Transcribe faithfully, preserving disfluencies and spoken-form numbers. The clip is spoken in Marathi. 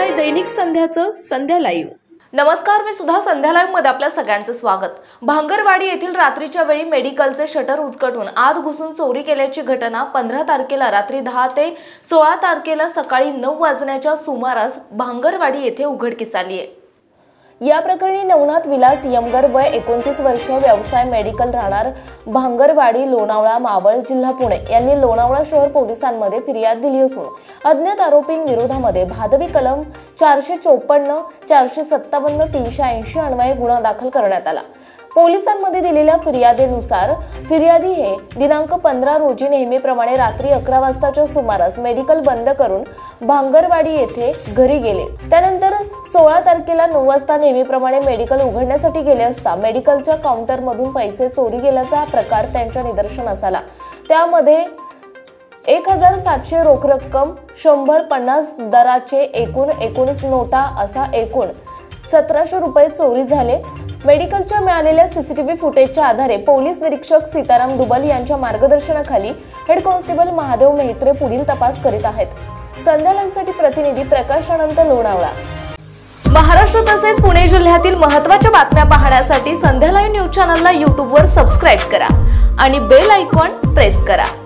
आहे दैनिक संध्याचं संध्या लाईव्ह। नमस्कार, मी सुद्धा संध्या लाईव्ह मध्ये आपल्या सगळ्यांचं स्वागत। भांगरवाडी येथील रात्रीच्या वेळी मेडिकलचे शटर उचकटून आत घुसून चोरी केल्याची घटना पंधरा तारखेला रात्री दहा ते सोळा तारखेला सकाळी नऊ वाजण्याच्या सुमारास भांगरवाडी येथे उघडकीस आली आहे। या प्रकरणी नवनाथ विलास यमगर वय एकोणतीस वर्ष, व्यवसाय मेडिकल, राहणार भांगरवाडी, लोणावळा, मावळ, जिल्हा पुणे यांनी लोणावळा शहर पोलिसांमध्ये फिर्याद दिली असून अज्ञात आरोपींविरोधामध्ये भादवी कलम चारशे चोपन्न, चारशे सत्तावन्न, तीनशे ऐंशी अन्वये गुन्हा दाखल करण्यात आला। पोलिसांमध्ये दिलेल्या फिर्यादीनुसार फिर्यादी हे दिनांक पंधरा रोजी नेहमीप्रमाणे रात्री अकरा वाजताच्या सुमारास मेडिकल बंद करून भांगरवाडी येथे घरी गेले। त्यानंतर सोळा तारखेला नऊ वाजता नेहमीप्रमाणे मेडिकल उघडण्यासाठी गेले असता मेडिकलच्या काउंटरमधून पैसे चोरी गेल्याचा प्रकार त्यांच्या निदर्शनास आला। त्यामध्ये एक हजार सातशे रोख रक्कम, शंभर पन्नास दराचे एकूण एकोणीस नोटा असा एकूण सतराशे रुपये चोरी झाले। मेडिकलच्या मिळालेल्या सीसीटीव्ही फुटेजच्या आधारे पोलीस निरीक्षक सीताराम दुबल यांच्या मार्गदर्शनाखाली हेड कॉन्स्टेबल महादेव मेहत्रे पुढील तपास करीत आहेत। संध्या लाईव्हसाठी प्रतिनिधी प्रकाश अनंत, लोणावळा। महाराष्ट्र तसेच पुणे जिल्ह्यातील महत्त्वाच्या बातम्या पाहण्यासाठी संध्या लाईव्ह न्यूज चॅनलला यूट्यूबवर सबस्क्राईब करा आणि बेल आयकॉन प्रेस करा।